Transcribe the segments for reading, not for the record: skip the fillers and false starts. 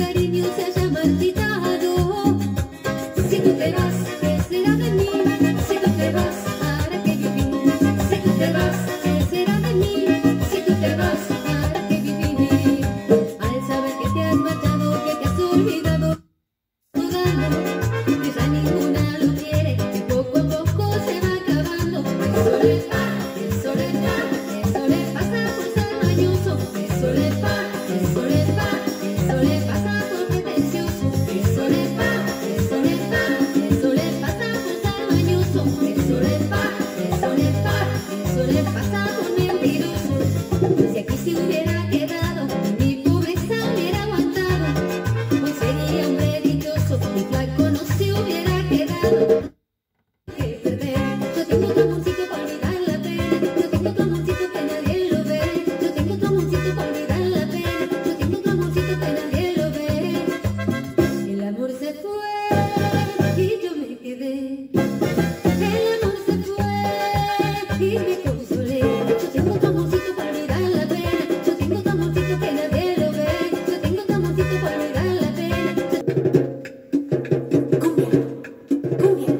cariño se haya marchitado. Si tú te vas, ¿qué será de mí? Si tú te vas, ¿para qué vivir? Si tú te vas, ¿qué será de mí? Si tú te vas, ¿para qué vivir? Al saber que te has marchado, que te has olvidado, dudando, que ya ninguna lo quiere, que poco a poco se va acabando. Eso le pasa por ser mañoso. Eso le pasa por pretencioso. Eso le pasa por ser mañoso. Eso le pasa por mentiroso. Si aquí se hubiera quedado, mi pobreza hubiera aguantado, hoy sería hombre dichoso, mi flaco no se hubiera quedado. Que perder, yo tengo tu amorcito para olvidar la pena, yo tengo tu amorcito que nadie lo ve, yo tengo tu amorcito para olvidar la pena, yo tengo tu amorcito que nadie lo ve. El amor se fue y yo me quedé, el amor se fue y me consolé. Yo tengo tu amorcito para olvidar la pena, yo tengo tu amorcito que nadie lo ve, yo tengo tu amorcito para olvidar la pena. Cumbia, cumbia.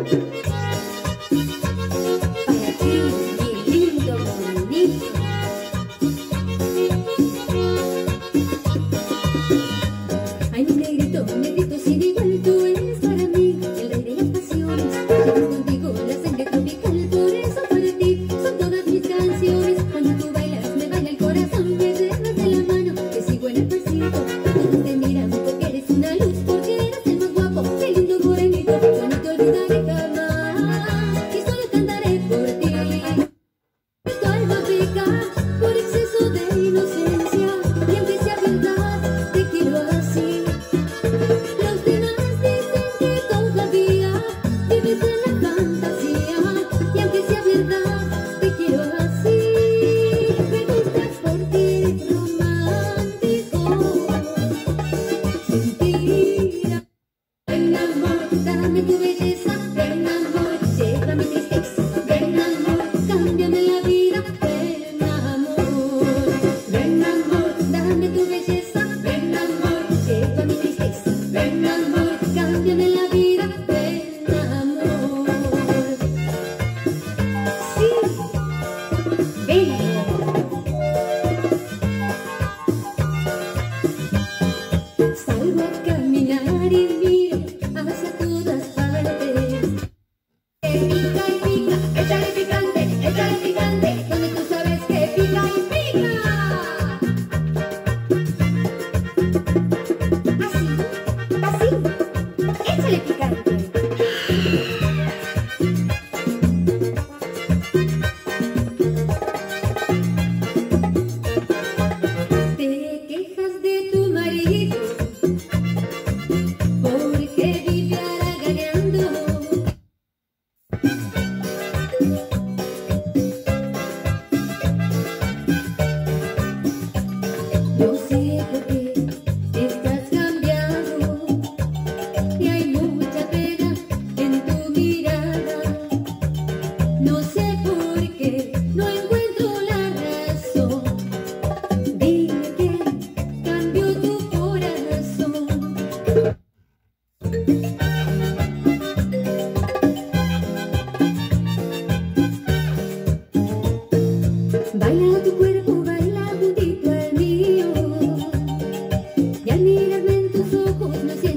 Para ti, mi lindo monito. Ay, mi negrito sin igual, tú eres para mí el rey de las pasiones. Llevas contigo la sangre tropical, por eso para ti son todas mis canciones. Cuando tú bailas, me baila el corazón, me llevas de la mano, te sigo en el pasito. Todos te miran porque eres una luz, porque eres el más guapo, el lindo morenito. Yo no te olvidaré jamás y solo cantaré por ti. Tu alma peca por exceso de inocencia, y aunque sea verdad, te quiero así. Los demás dicen que todavía vives en la fantasía, y aunque sea verdad, te quiero así. Me gustas porque eres romántico. Mentira. Ven amor, dame tu belleza. Ven amor, lleva mi tristeza. Ven amor, cámbiame la vida. Ven amor, dame tu belleza. Ven amor, lleva mi tristeza. Ven amor, cámbiame la vida. Ven amor. Sí, vengo. Salgo a caminar y miro hacia todas partes. Que pica y pica, échale picante, donde tú sabes que pica y pica. Así, échale picante. Te quejas de tu marido porque vive haraganeando. No sé por qué estás cambiado y hay mucha pena en tu mirada. No sé por qué no encuentro la razón. Dime que cambió tu corazón. Baila tu cuerpo, baila juntito al mío, y al mirarme en tus ojos me siento